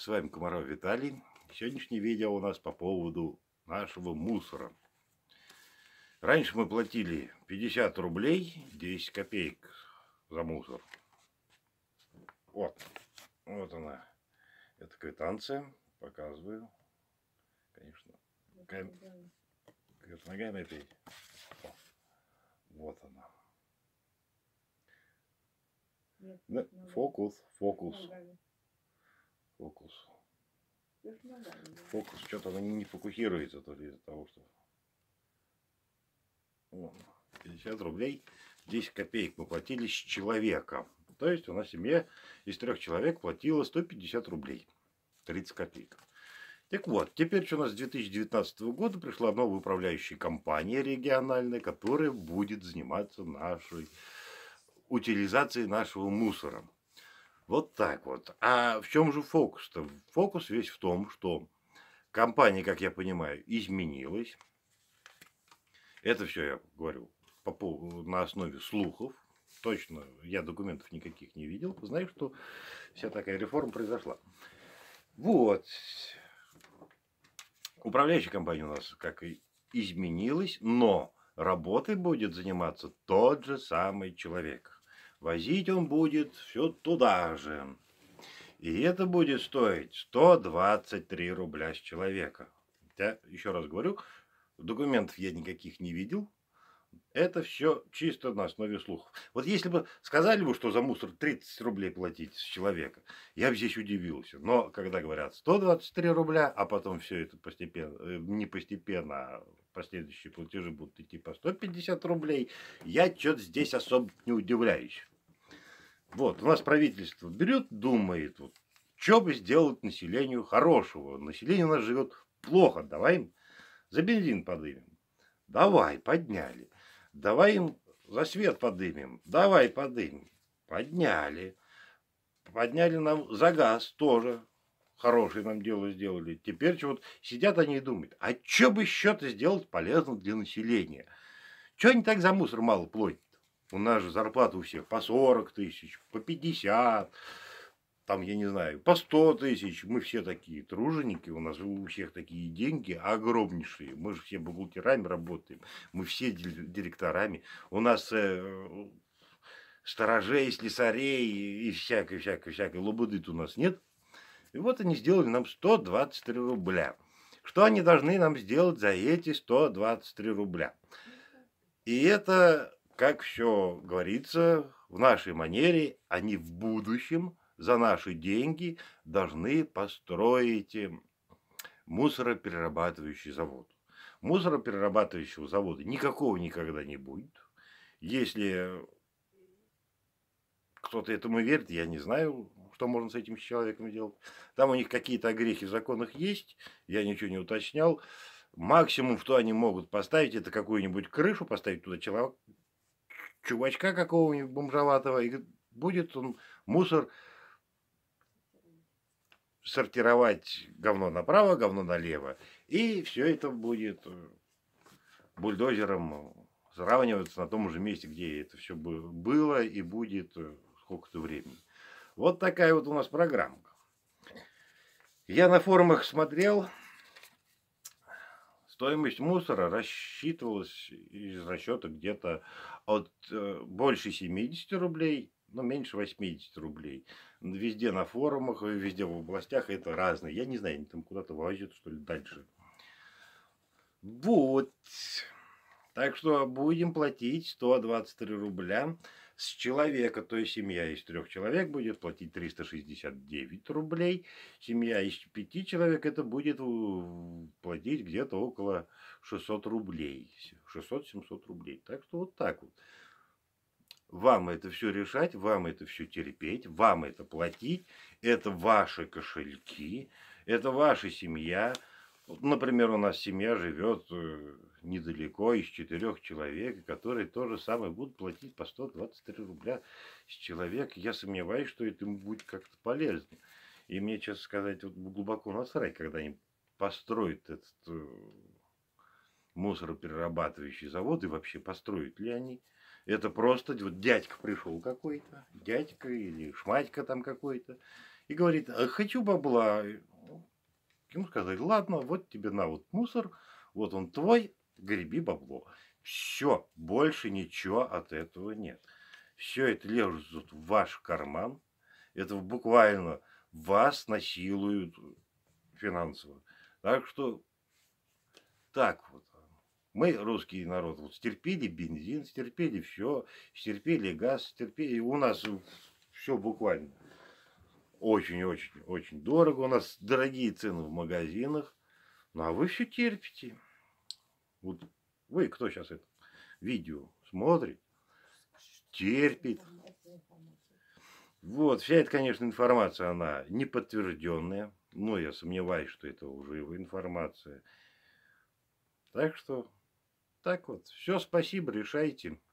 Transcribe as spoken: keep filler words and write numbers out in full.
с вами Комаров Виталий. Сегодняшнее видео у нас по поводу нашего мусора. Раньше мы платили пятьдесят рублей, десять копеек за мусор. Вот, вот она. Это квитанция. Показываю. Конечно. Кам... Ногами опять. Вот она. Нет, да, фокус, фокус. Фокус. Фокус. Что-то она не фокусируется, то ли из-за того, что... Вон, пятьдесят рублей, десять копеек мы платили с человека. То есть у нас семья из трех человек платила сто пятьдесят рублей, тридцать копеек. Так вот, теперь что у нас с две тысячи девятнадцатого года пришла новая управляющая компания региональная, которая будет заниматься нашей утилизацией нашего мусора. Вот так вот. А в чем же фокус-то? Фокус весь в том, что компания, как я понимаю, изменилась. Это все я говорю по поводу, на основе слухов. Точно, я документов никаких не видел. Знаю, что вся такая реформа произошла. Вот. Управляющая компания у нас как и изменилась, но работой будет заниматься тот же самый человек. Возить он будет все туда же. И это будет стоить сто двадцать три рубля с человека. Я еще раз говорю, документов я никаких не видел. Это все чисто на основе слухов. Вот если бы сказали бы, что за мусор тридцать рублей платить с человека, я бы здесь удивился. Но когда говорят сто двадцать три рубля, а потом все это постепенно, не постепенно, а последующие платежи будут идти по сто пятьдесят рублей, я что-то здесь особо не удивляюсь. Вот, у нас правительство берет, думает, вот, что бы сделать населению хорошего. Население у нас живет плохо, давай им за бензин подымем. Давай, подняли. Давай им за свет подымем. Давай подымем. Подняли. Подняли нам за газ тоже. Хорошее нам дело сделали. Теперь вот сидят они и думают, а что бы еще-то сделать полезно для населения? Чего они так за мусор мало платят? У нас же зарплата у всех по сорок тысяч, по пятьдесят, там, я не знаю, по сто тысяч. Мы все такие труженики, у нас у всех такие деньги огромнейшие. Мы же все бухгалтерами работаем, мы все директорами. У нас э, сторожей, слесарей и всякой, всякой, всякой лабуды-то у нас нет. И вот они сделали нам сто двадцать три рубля. Что они должны нам сделать за эти сто двадцать три рубля? И это, как все говорится, в нашей манере, они в будущем за наши деньги должны построить мусороперерабатывающий завод. Мусороперерабатывающего завода никакого никогда не будет. Если кто-то этому верит, я не знаю, что можно с этим человеком делать. Там у них какие-то огрехи в законах есть, я ничего не уточнял. Максимум, что они могут поставить, это какую-нибудь крышу, поставить туда человека, чувачка какого-нибудь бомжоватого, и будет он мусор сортировать говно направо, говно налево. И все это будет бульдозером сравниваться на том же месте, где это все было и будет сколько-то времени. Вот такая вот у нас программка. Я на форумах смотрел, стоимость мусора рассчитывалась из расчета где-то от э, больше семидесяти рублей, но меньше восьмидесяти рублей. Везде на форумах, везде в областях это разные. Я не знаю, они там куда-то возят, что ли, дальше. Вот. Так что будем платить сто двадцать три рубля с человека. То есть семья из трех человек будет платить триста шестьдесят девять рублей. Семья из пяти человек это будет платить где-то около шестисот рублей. шестьсот-семьсот рублей. Так что вот так вот. Вам это все решать, вам это все терпеть, вам это платить. Это ваши кошельки, это ваша семья. Например, у нас семья живет недалеко из четырех человек, которые то же самое будут платить по сто двадцать три рубля с человека. Я сомневаюсь, что это им будет как-то полезно. И мне, честно сказать, вот глубоко насрать, когда они построят этот э, мусороперерабатывающий завод, и вообще построят ли они. Это просто вот дядька пришел какой-то, дядька или шматька там какой-то, и говорит: «А хочу бабла». Ему сказали: ладно, вот тебе на вот мусор, вот он твой, греби бабло. Все, больше ничего от этого нет. Все это лезет в ваш карман. Это буквально вас насилуют финансово. Так что так вот. Мы, русский народ, вот стерпели бензин, стерпели все, стерпели газ, стерпели. У нас все буквально очень-очень-очень дорого. У нас дорогие цены в магазинах. Ну, а вы все терпите. Вот вы, кто сейчас это видео смотрит, терпит. Вот, вся эта, конечно, информация, она не подтвержденная. Но я сомневаюсь, что это уже его информация. Так что, так вот. Все, спасибо, решайте.